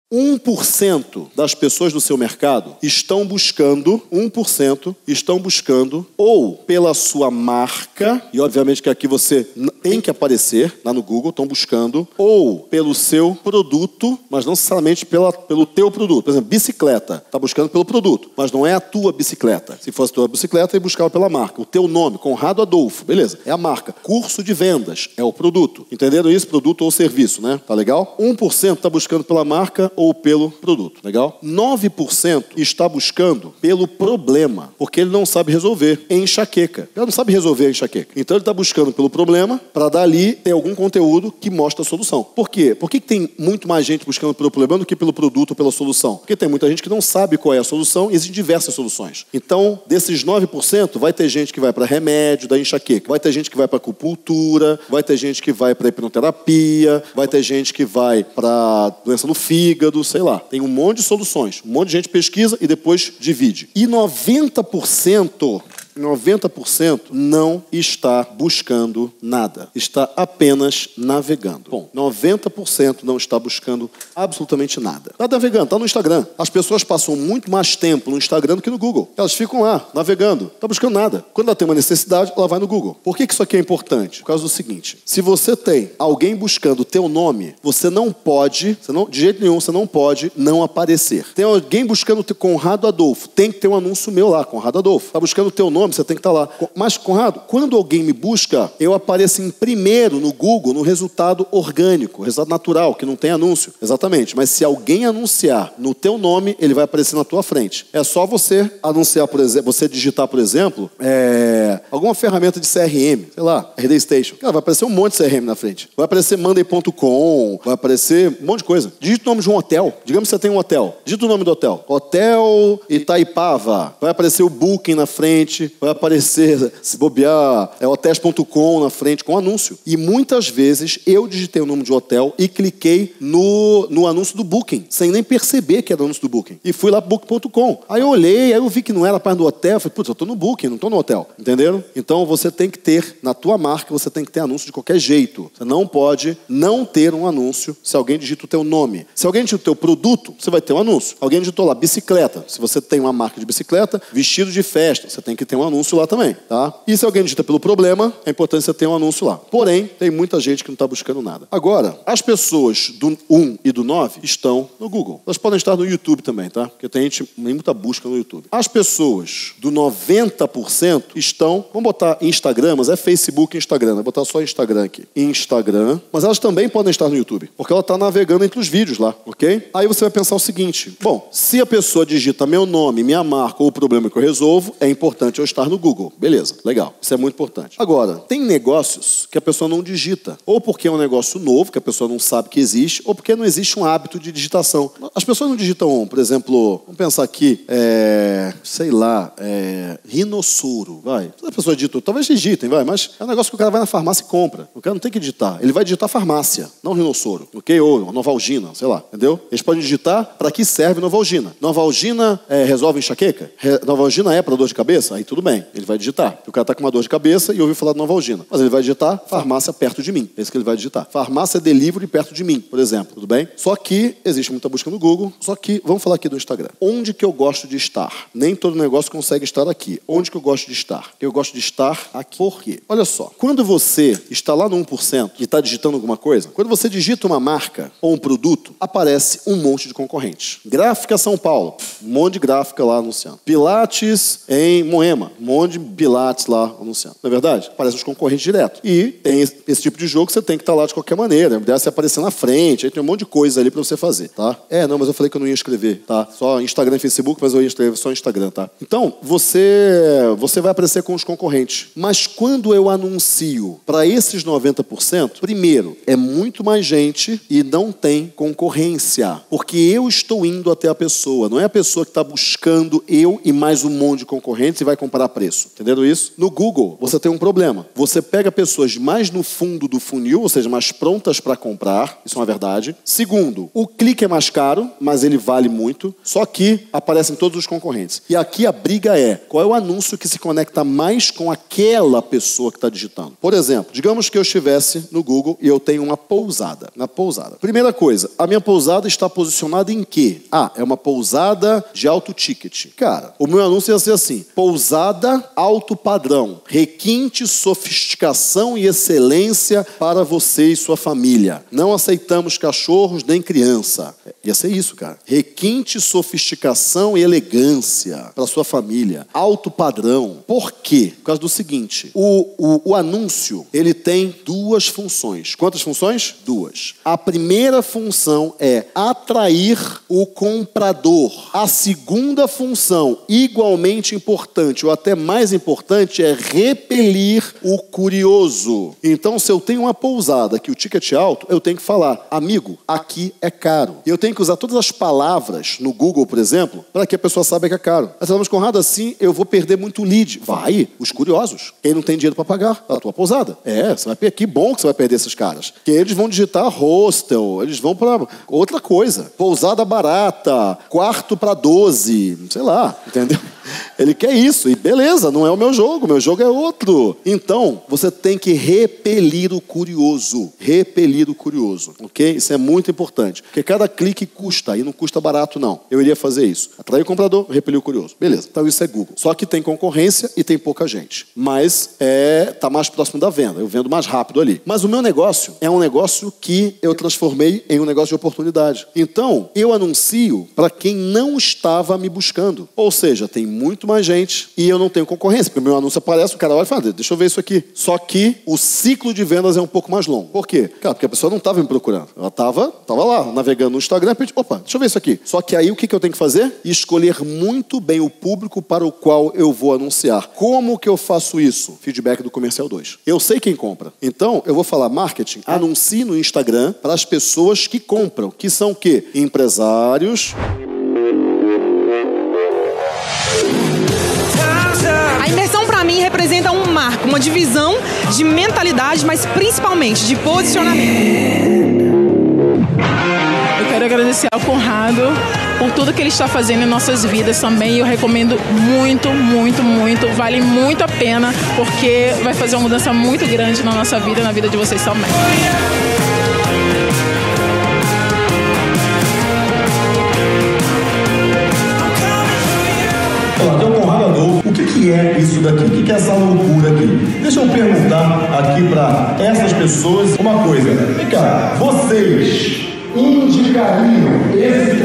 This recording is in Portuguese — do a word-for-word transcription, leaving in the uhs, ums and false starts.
um por cento das pessoas do seu mercado estão buscando, um por cento estão buscando ou pela sua marca, e obviamente que aqui você tem que aparecer lá no Google, estão buscando, ou pelo seu produto, mas não necessariamente pela, pelo teu produto. Por exemplo, bicicleta, está buscando pelo produto, mas não é a tua bicicleta. Se fosse a tua bicicleta, ele buscava pela marca. O teu nome, Conrado Adolfo, beleza, é a marca. Curso de vendas, é o produto. Entenderam isso? Produto ou serviço, né? Tá legal? um por cento está buscando pela marca ou pelo produto, legal? nove por cento está buscando pelo problema, porque ele não sabe resolver enxaqueca. Ele não sabe resolver a enxaqueca. Então ele está buscando pelo problema para dali ter algum conteúdo que mostra a solução. Por quê? Por que tem muito mais gente buscando pelo problema do que pelo produto ou pela solução? Porque tem muita gente que não sabe qual é a solução e existem diversas soluções. Então, desses nove por cento, vai ter gente que vai para remédio da enxaqueca, vai ter gente que vai para acupuntura, vai ter gente que vai para hipnoterapia, vai ter gente que vai para doença no fígado, sei lá. Tem um monte de soluções. Um monte de gente pesquisa e depois divide. E noventa por cento... noventa por cento não está buscando nada. Está apenas navegando. Bom, noventa por cento não está buscando absolutamente nada. Está navegando, está no Instagram. As pessoas passam muito mais tempo no Instagram do que no Google. Elas ficam lá, navegando. Não está buscando nada. Quando ela tem uma necessidade, ela vai no Google. Por que isso aqui é importante? Por causa do seguinte. Se você tem alguém buscando o teu nome, você não pode, você não, de jeito nenhum, você não pode não aparecer. Tem alguém buscando o teu Conrado Adolfo. Tem que ter um anúncio meu lá, Conrado Adolfo. Está buscando o teu nome, você tem que estar lá. Mas, Conrado, quando alguém me busca, eu apareço em primeiro no Google, no resultado orgânico, resultado natural, que não tem anúncio. Exatamente. Mas se alguém anunciar no teu nome, ele vai aparecer na tua frente. É só você anunciar, por exemplo, você digitar, por exemplo, é, alguma ferramenta de C R M, sei lá, R D Station. Cara, vai aparecer um monte de C R M na frente. Vai aparecer Monday ponto com, vai aparecer um monte de coisa. Digita o nome de um hotel. Digamos que você tem um hotel. Digita o nome do hotel. Hotel Itaipava. Vai aparecer o Booking na frente. Vai aparecer, se bobear, é hotéis ponto com na frente com anúncio. E muitas vezes eu digitei o nome de hotel e cliquei no, no anúncio do Booking, sem nem perceber que era o anúncio do Booking. E fui lá pro Booking ponto com. Aí eu olhei, aí eu vi que não era a página do hotel. Eu falei, putz, eu tô no Booking, não tô no hotel. Entenderam? Então você tem que ter, na tua marca, você tem que ter anúncio de qualquer jeito. Você não pode não ter um anúncio se alguém digita o teu nome. Se alguém digita o teu produto, você vai ter um anúncio. Alguém digitou lá, bicicleta. Se você tem uma marca de bicicleta, vestido de festa, você tem que ter um anúncio lá também, tá? E se alguém digita pelo problema, é importante você ter um anúncio lá. Porém, tem muita gente que não está buscando nada. Agora, as pessoas do um e do nove estão no Google. Elas podem estar no YouTube também, tá? Porque tem gente, tem muita busca no YouTube. As pessoas do noventa por cento estão, vamos botar Instagram, mas é Facebook e Instagram, vou botar só Instagram aqui. Instagram, mas elas também podem estar no YouTube, porque ela está navegando entre os vídeos lá, ok? Aí você vai pensar o seguinte, bom, se a pessoa digita meu nome, minha marca ou o problema que eu resolvo, é importante eu estar no Google. Beleza, legal. Isso é muito importante. Agora, tem negócios que a pessoa não digita. Ou porque é um negócio novo, que a pessoa não sabe que existe, ou porque não existe um hábito de digitação. As pessoas não digitam, por exemplo, vamos pensar aqui, é, sei lá, é, rinossoro, vai. A pessoa digita, talvez digitem, vai, mas é um negócio que o cara vai na farmácia e compra. O cara não tem que digitar. Ele vai digitar farmácia, não rinossoro, ok? Ou Novalgina, sei lá, entendeu? Eles podem digitar para que serve Novalgina. Novalgina é, resolve enxaqueca? Re, Novalgina é para dor de cabeça? Aí tudo bem, ele vai digitar. O cara está com uma dor de cabeça e ouviu falar de Novalgina. Mas ele vai digitar farmácia perto de mim. É isso que ele vai digitar. Farmácia delivery perto de mim, por exemplo. Tudo bem? Só que existe muita busca no Google. Só que, vamos falar aqui do Instagram. Onde que eu gosto de estar? Nem todo negócio consegue estar aqui. Onde que eu gosto de estar? Eu gosto de estar aqui. Por quê? Olha só. Quando você está lá no um por cento e está digitando alguma coisa, quando você digita uma marca ou um produto, aparece um monte de concorrentes. Gráfica São Paulo. Um monte de gráfica lá anunciando. Pilates em Moema. Um monte de Pilates lá anunciando. Não é verdade? Aparecem os concorrentes direto. E tem esse tipo de jogo que você tem que estar lá de qualquer maneira. Deve se aparecer na frente. Aí tem um monte de coisa ali para você fazer, tá? É, não, mas eu falei que eu não ia escrever, tá? Só Instagram e Facebook, mas eu ia escrever só Instagram, tá? Então, você, você vai aparecer com os concorrentes. Mas quando eu anuncio para esses noventa por cento, primeiro, é muito mais gente e não tem concorrência. Porque eu estou indo até a pessoa. Não é a pessoa que está buscando eu e mais um monte de concorrentes e vai comparar comparar preço. Entenderam isso? No Google, você tem um problema. Você pega pessoas mais no fundo do funil, ou seja, mais prontas para comprar. Isso é uma verdade. Segundo, o clique é mais caro, mas ele vale muito. Só que aparecem todos os concorrentes. E aqui a briga é, qual é o anúncio que se conecta mais com aquela pessoa que está digitando? Por exemplo, digamos que eu estivesse no Google e eu tenho uma pousada. Na pousada. Primeira coisa, a minha pousada está posicionada em quê? Ah, é uma pousada de alto ticket. Cara, o meu anúncio ia ser assim, pousada alto padrão, requinte, sofisticação e excelência para você e sua família. Não aceitamos cachorros nem criança. Ia ser isso, cara. Requinte, sofisticação e elegância para sua família. Alto padrão. Por quê? Por causa do seguinte, o, o, o anúncio, ele tem duas funções. Quantas funções? Duas. A primeira função é atrair o comprador. A segunda função, igualmente importante, ou até mais importante, é repelir o curioso. Então, se eu tenho uma pousada que o ticket é alto, eu tenho que falar, amigo, aqui é caro. E eu tenho que usar todas as palavras no Google, por exemplo, para que a pessoa saiba que é caro. Mas falamos, Conrado, assim eu vou perder muito lead. Vai, os curiosos. Quem não tem dinheiro para pagar a tua pousada. É, você vai perder. Que bom que você vai perder esses caras. Porque eles vão digitar hostel, eles vão para outra coisa. Pousada barata, quarto para doze, sei lá, entendeu? Ele quer isso, e beleza, não é o meu jogo, o meu jogo é outro. Então, você tem que repelir o curioso. Repelir o curioso, ok? Isso é muito importante. Porque cada clique custa, e não custa barato, não. Eu iria fazer isso. Atrair o comprador, repelir o curioso. Beleza, então isso é Google. Só que tem concorrência e tem pouca gente. Mas é, tá mais próximo da venda. Eu vendo mais rápido ali. Mas o meu negócio é um negócio que eu transformei em um negócio de oportunidade. Então, eu anuncio para quem não estava me buscando. Ou seja, tem muito mais gente e eu não tenho concorrência, porque o meu anúncio aparece, o cara olha e fala, deixa eu ver isso aqui. Só que o ciclo de vendas é um pouco mais longo. Por quê? Cara, porque a pessoa não estava me procurando. Ela estava tava lá, navegando no Instagram, e opa, deixa eu ver isso aqui. Só que aí o que, que eu tenho que fazer? Escolher muito bem o público para o qual eu vou anunciar. Como que eu faço isso? Feedback do Comercial dois. Eu sei quem compra. Então, eu vou falar marketing, anuncie no Instagram para as pessoas que compram, que são o quê? Empresários. A imersão, para mim, representa um marco, uma divisão de mentalidade, mas principalmente de posicionamento. Eu quero agradecer ao Conrado por tudo que ele está fazendo em nossas vidas também. Eu recomendo muito, muito, muito. Vale muito a pena, porque vai fazer uma mudança muito grande na nossa vida e na vida de vocês também. O que, que é isso daqui? O que, que é essa loucura aqui? Deixa eu perguntar aqui para essas pessoas uma coisa. Vem cá, vocês indicariam esse